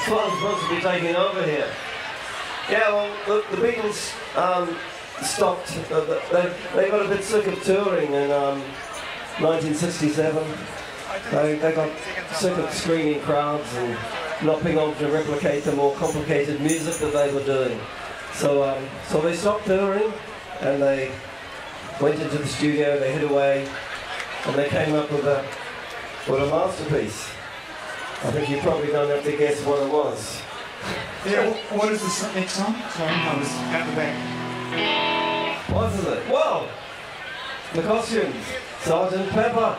Well, I'm supposed to be taking over here. Yeah, well, the Beatles stopped. They got a bit sick of touring in 1967. They got sick of screaming crowds and not being able to replicate the more complicated music that they were doing. So they stopped touring and they went into the studio, they hid away, and they came up with a masterpiece. I think you probably don't have to guess what it was. Yeah, what is the next song? Sorry, I was at the back. What is it? Well, the costumes, Sergeant Pepper.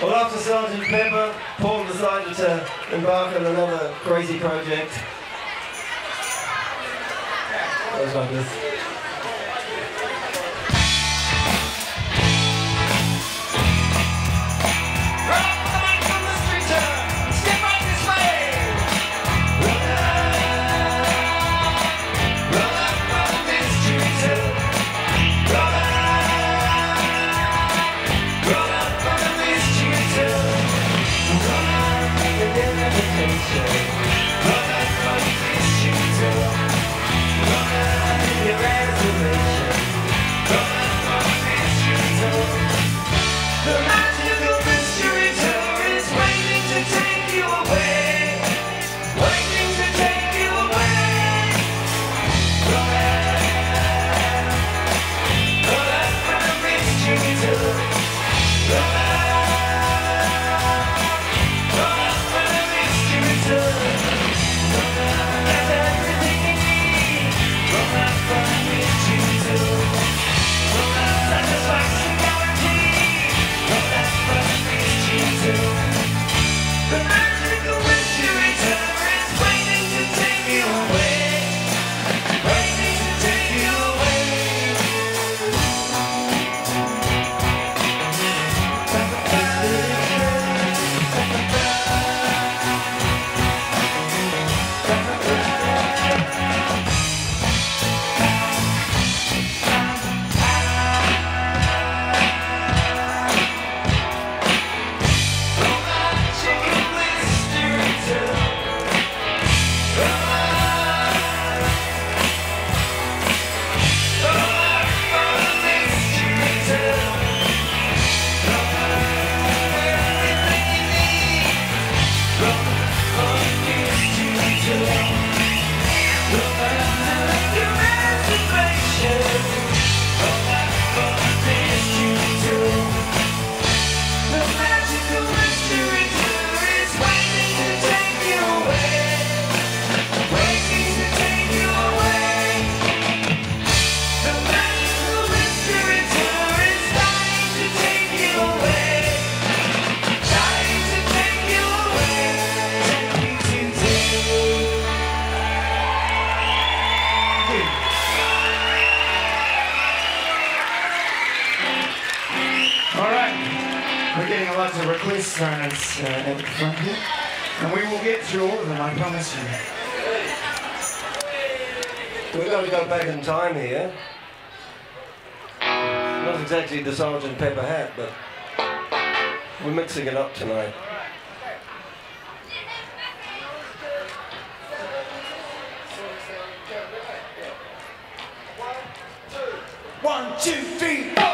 Well, after Sgt. Pepper, Paul decided to embark on another crazy project. It was like this. Lots of requests at the front here, and we will get through all of them, I promise you. We've got to go back in time here. Not exactly the Sgt. Pepper hat, but we're mixing it up tonight. One, two, three, four.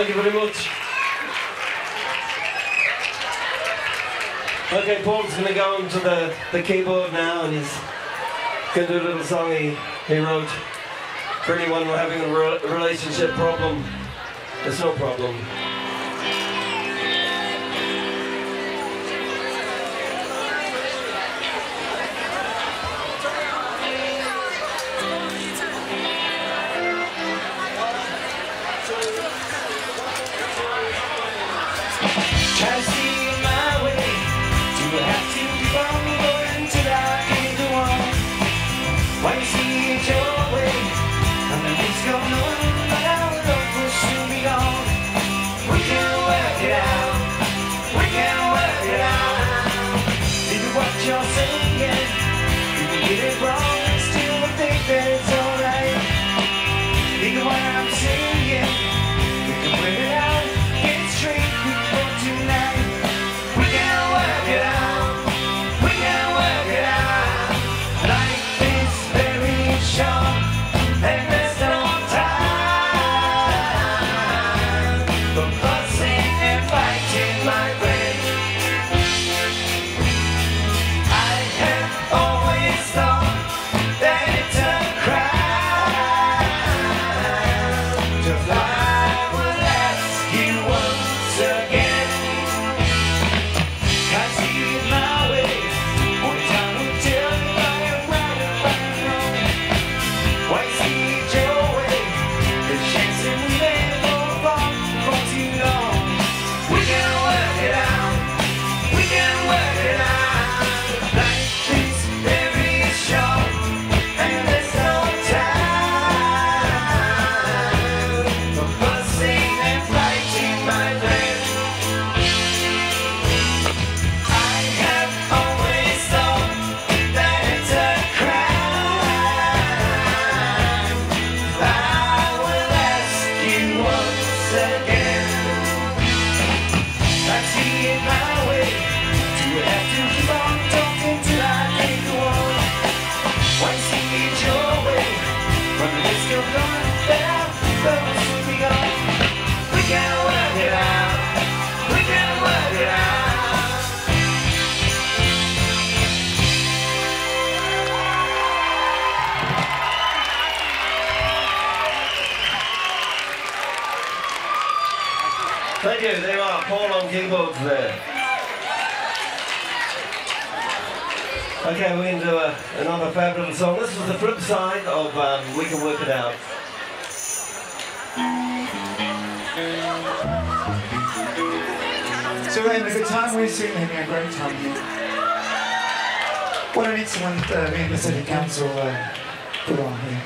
Thank you very much. Okay, Paul's going to go onto the keyboard now, and he's going to do a little song he wrote for anyone having a relationship problem. There's no problem. Try to see my way. Do I have to keep on going till I get the one? Why you see it your way? And the days go on, but our love will soon be gone. We can work it out. We can work it out. Think of what you're saying. You can get it wrong and still think that it's alright. Think of what I'm saying. We can work it out. Get straight. Tonight, we can work it out. We can work it out. Life is very short, and there's no time for fussing and fighting, my friend. I have always thought that it's a crime to fly. I will ask you once again. Thank you, there you are, Paul on keyboards there. Okay, we're going to do another fabulous song. This is the flip side of We Can Work It Out. So we're having a good time, we're certainly having a great time here. What an excellent me and the City Council put on here.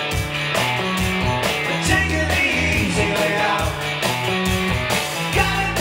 Take it easy way out. Got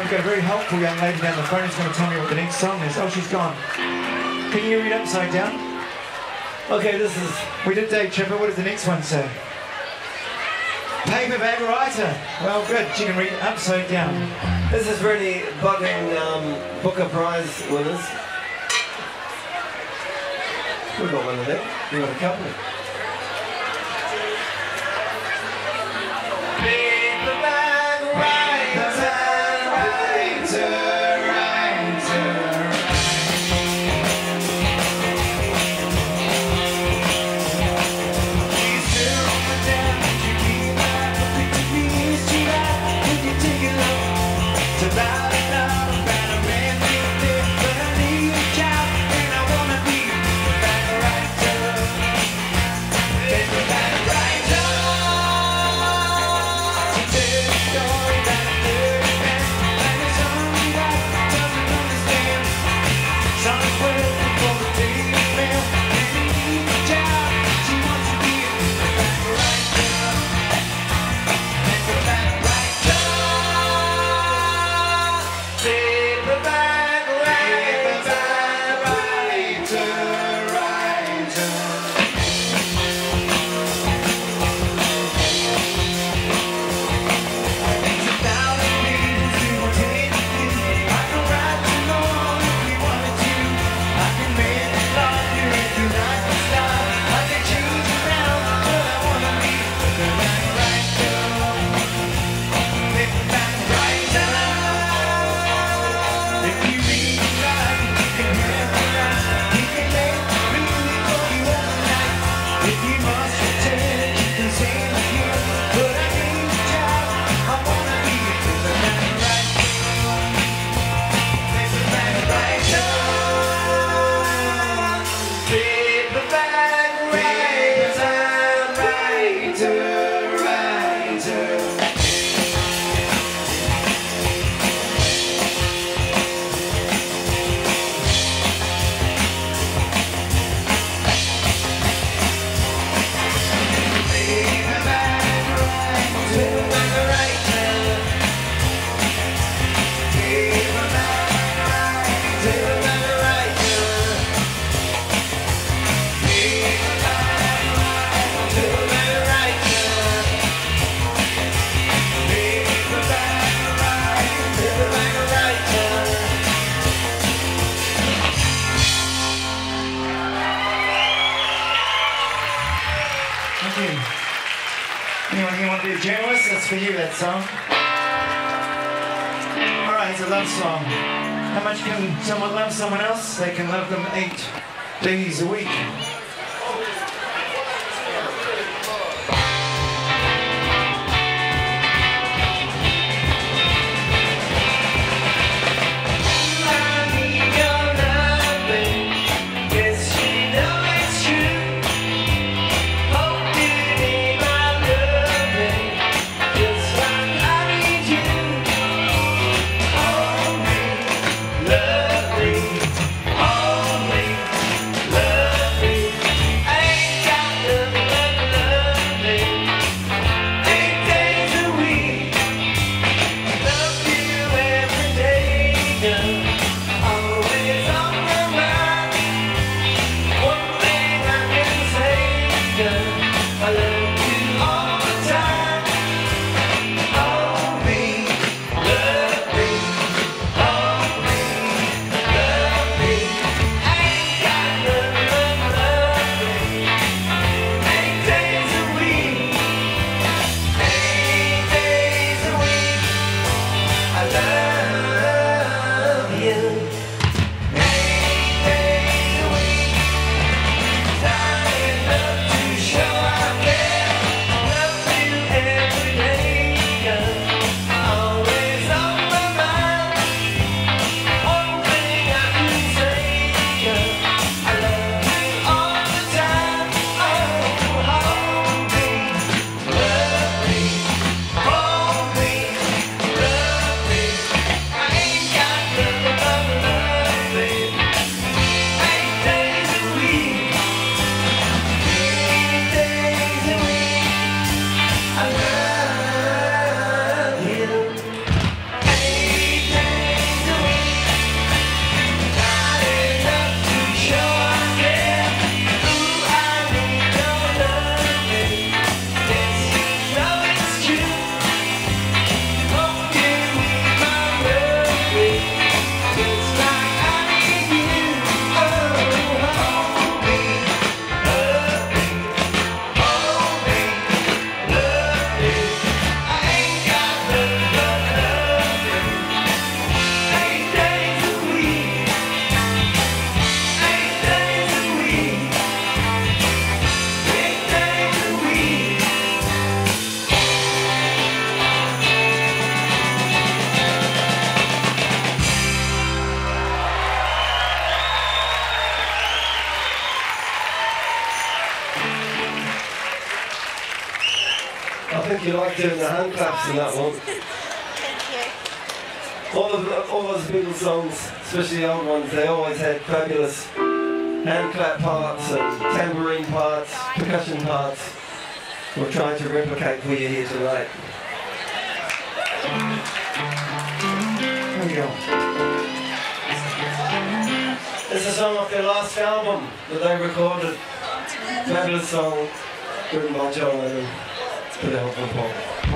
we've got a very helpful young lady down the front who's going to tell me what the next song is. Oh, she's gone. Can you read Upside Down? Okay, this is... We did Dave Chipper. What does the next one say? Paperback Writer. Well, good. She can read Upside Down. This is really bugging Booker Prize winners. We've got one of them. We've got a couple. Anyone here want to be a journalist? That's for you, that song. Alright, it's a love song. How much can someone love someone else? They can love them 8 days a week. Love me. think you like doing the hand claps in that one. Thank you. All those Beatles songs, especially the old ones, they always had fabulous hand clap parts and tambourine parts, percussion parts. We're trying to replicate for you here tonight. Here we go. It's a song off their last album that they recorded. Fabulous song, written by John Lennon, with the help of Paul.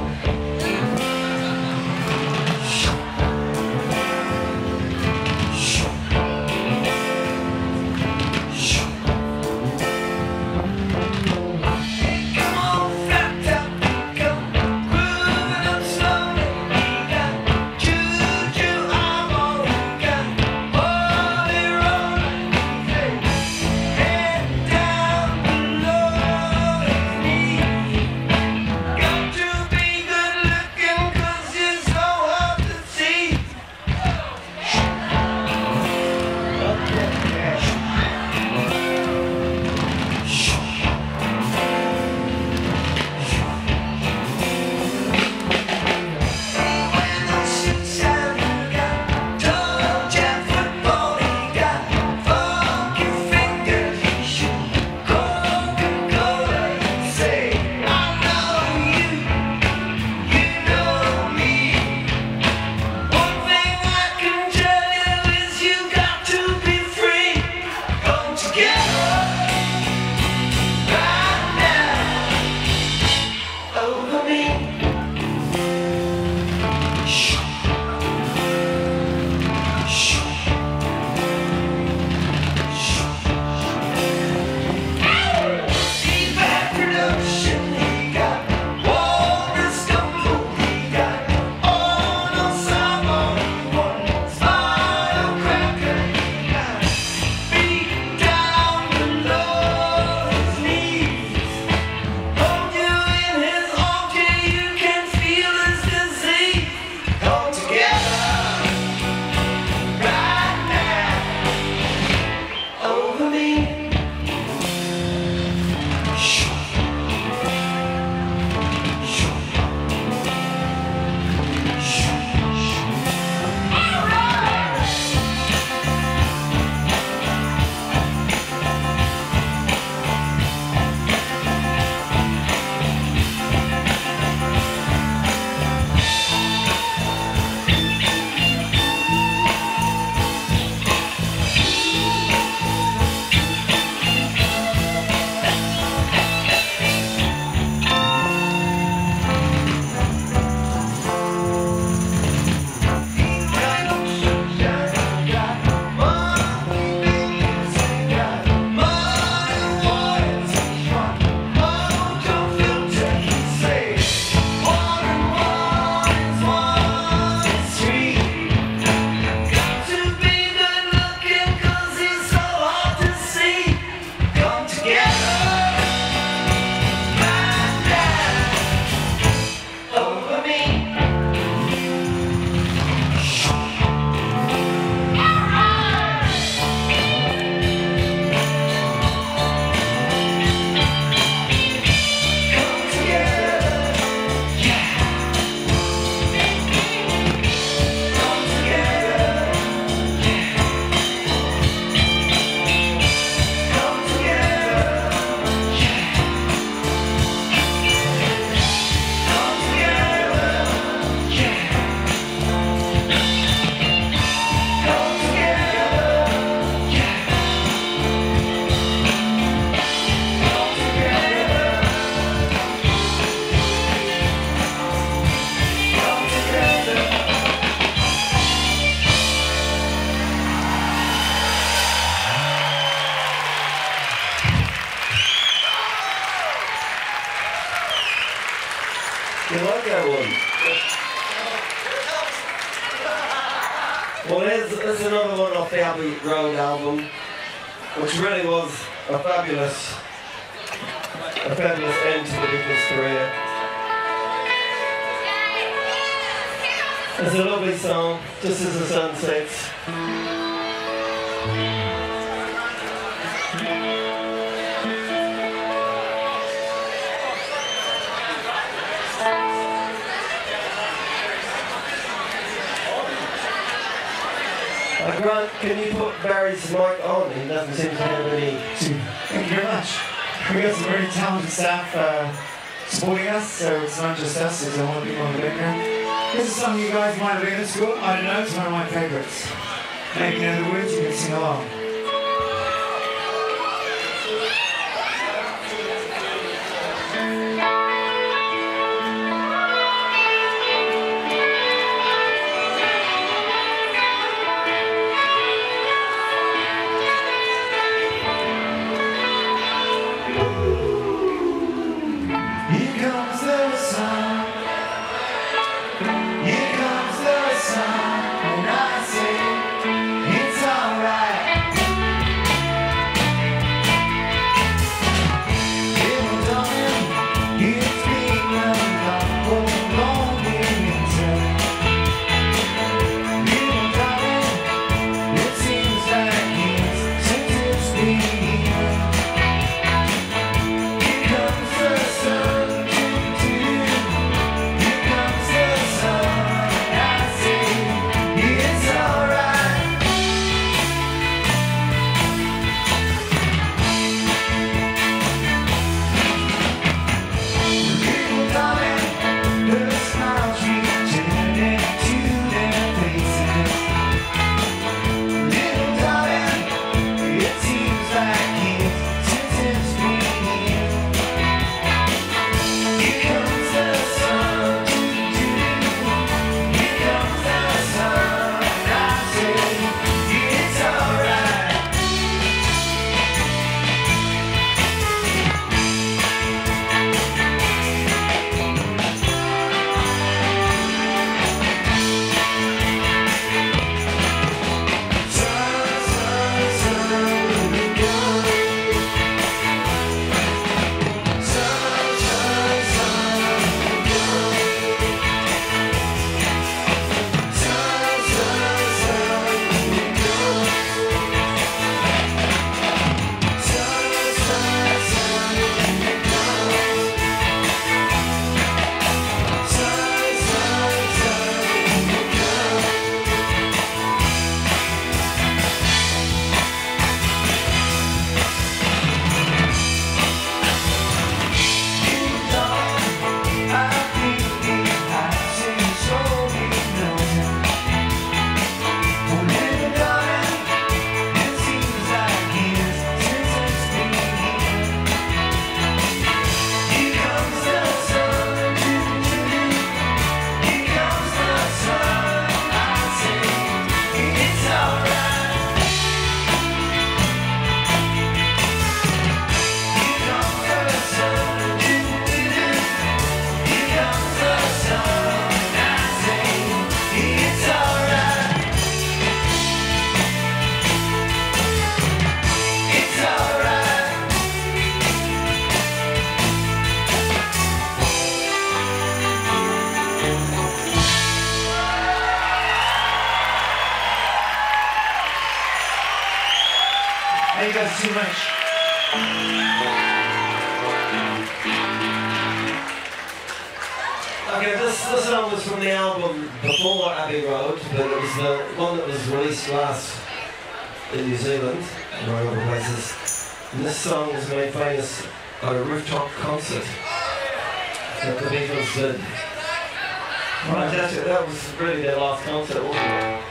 You like that one? Well, here's another one off the Abbey Road album, which really was a fabulous end to the Beatles' career. It's a lovely song, just as the sun sets. Grant, can you put Barry's mic on? He doesn't seem to have any... Thank you very much. We got some very talented staff supporting us, so it's not just us, there's a lot of people in the background. Here's a song you guys might have heard at school. I don't know, it's one of my favourites. Maybe you know the words, you can sing along. You guys too much. Okay, this song was from the album before Abbey Road, but it was the one that was released last in New Zealand, among other places. And this song was made famous at a rooftop concert that the Beatles did. Fantastic, that was really their last concert, wasn't it?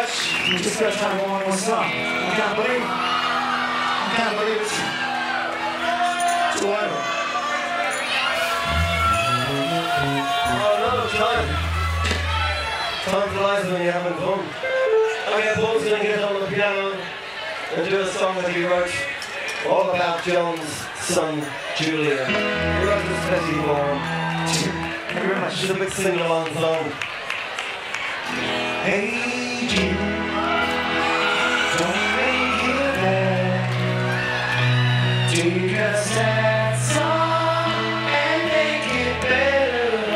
much. We just got time for one more song. I can't believe it's too over. Oh, no, time. Time flies when you're having fun. Okay, Paul's going to get on the piano and do a song that he wrote all about John's son, Julian. He wrote this especially for him. Thank you very much. It's a big sing-along song. Hey Jude, don't make it bad. Take a sad song and make it better.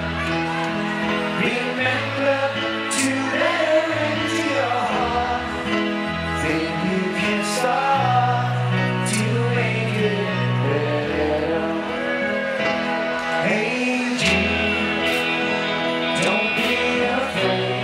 Remember to let her into your heart. Then you can start to make it better. Hey Jude, don't be afraid.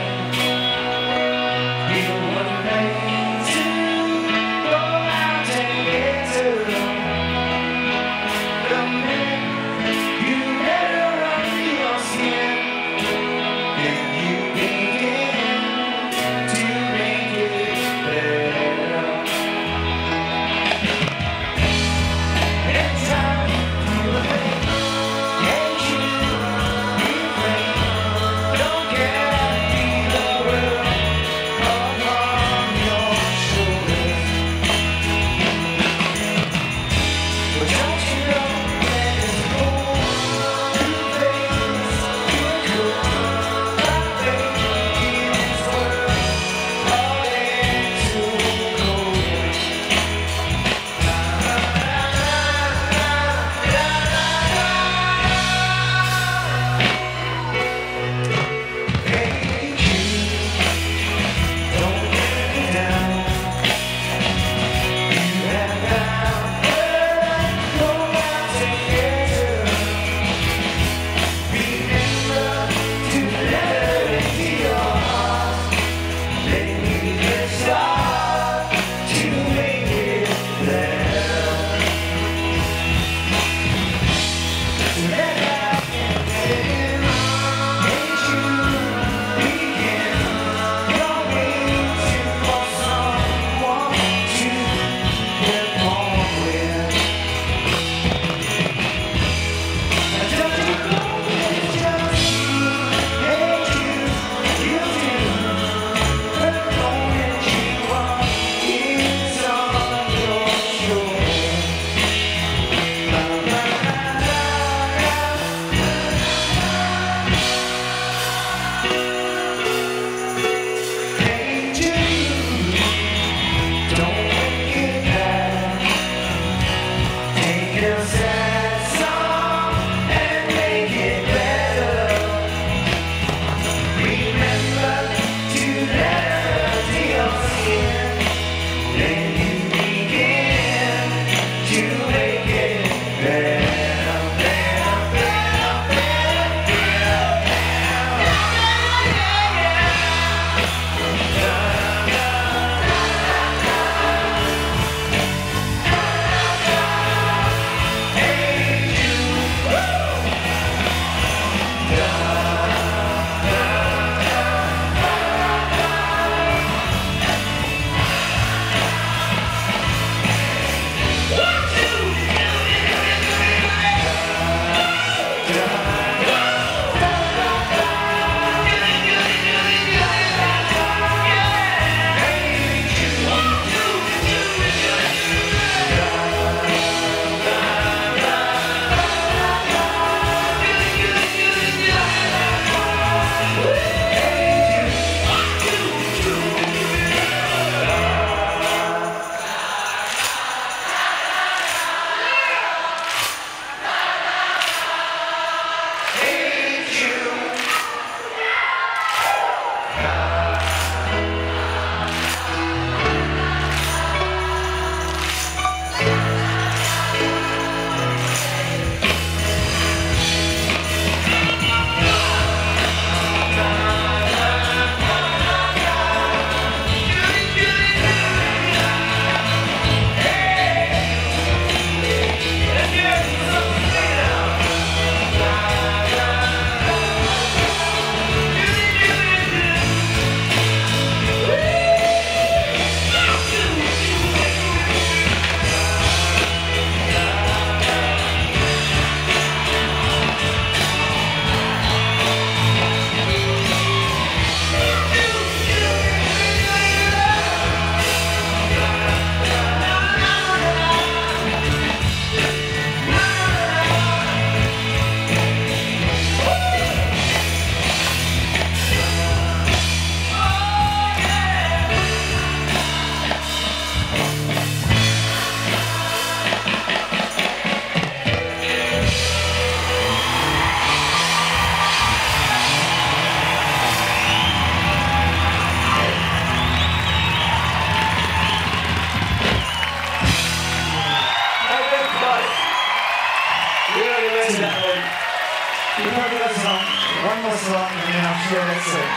We've got to do a song, one more song, and then I'm sure that's it.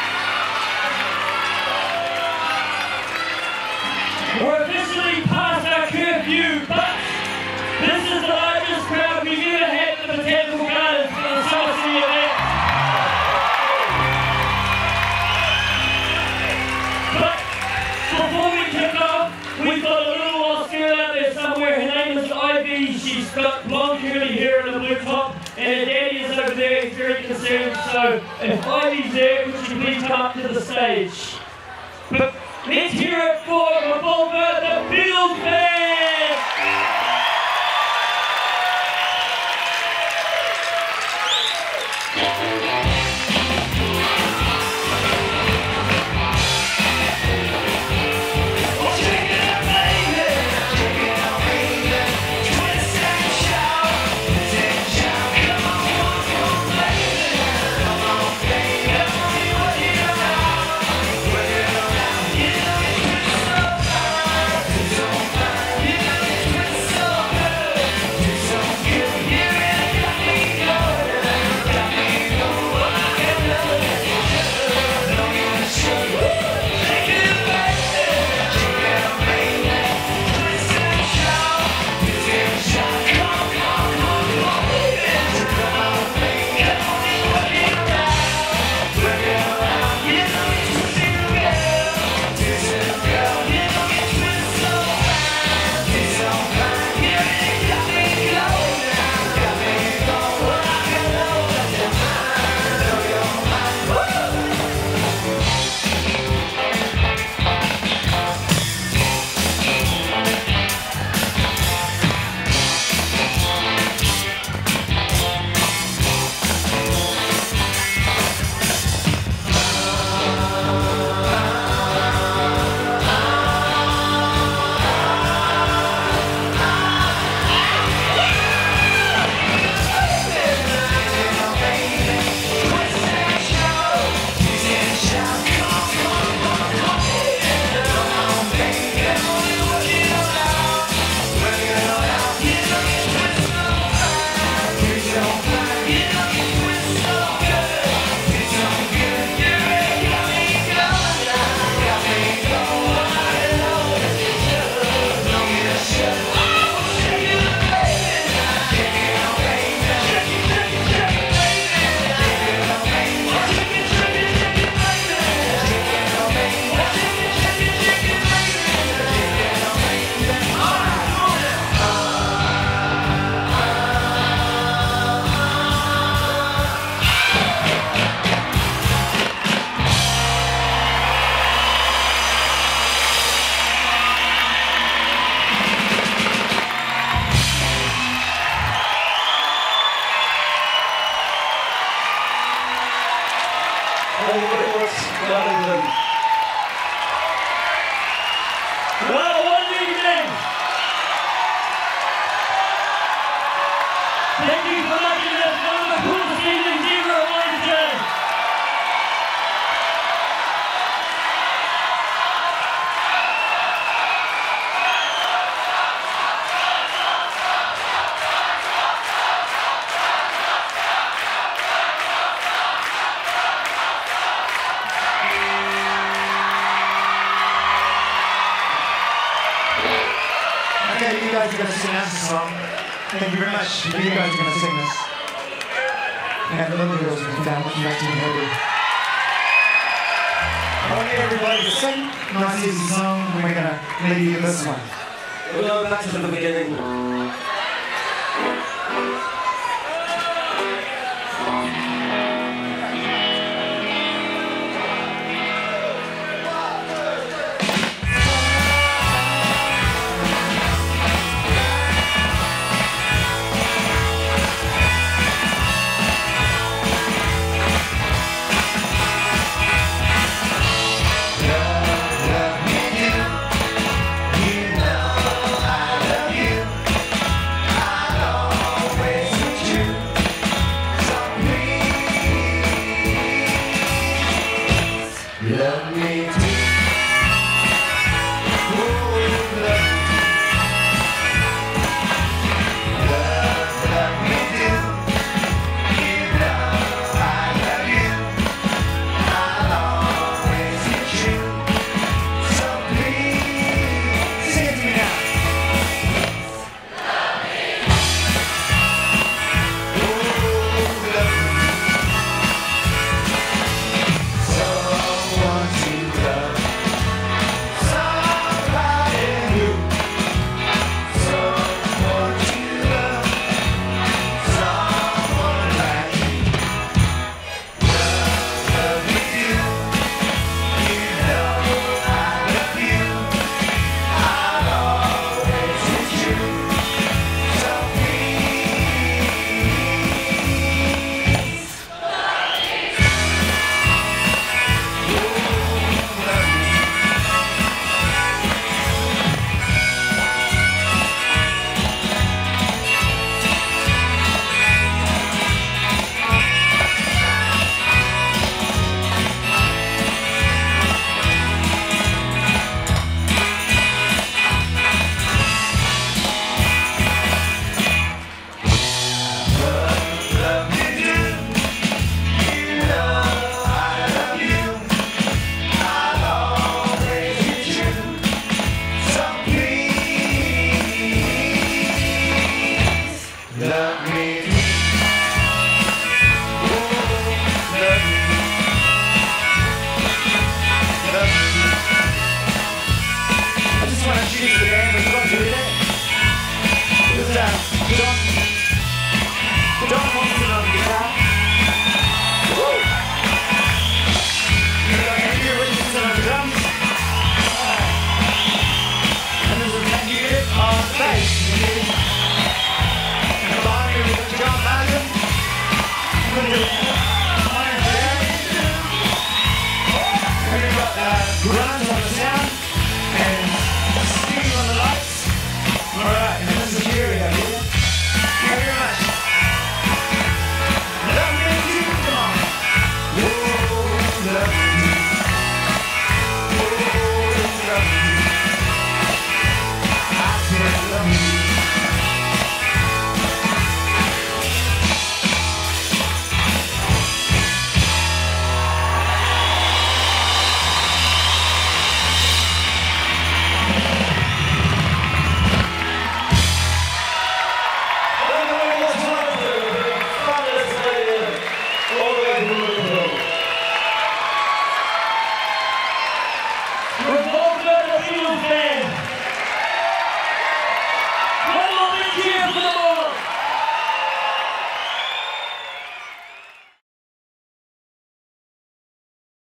We're officially past our curfew, but this is the largest crowd we've ever had at the Botanical Gardens for the summer city event. But before we kick off, we've got a little lost girl out there somewhere. Her name is Ivy. She's got blonde curly hair and a blue top, and her daddy is over there. He's very concerned. So if Ivy's there, would you please come up to the stage? But let's hear it for Revolver, the Beatles Band! Wellington. Well, what an evening! Thank you for making this one of the coolest evenings ever at Wellington. Okay, you guys are going to sing us a song. Thank you very much. You guys are going to sing this. And the little girls will come down with you back to the heavy. I want everybody to sing a nice easy song, and we're going to leave you with this one. We'll go back to the beginning.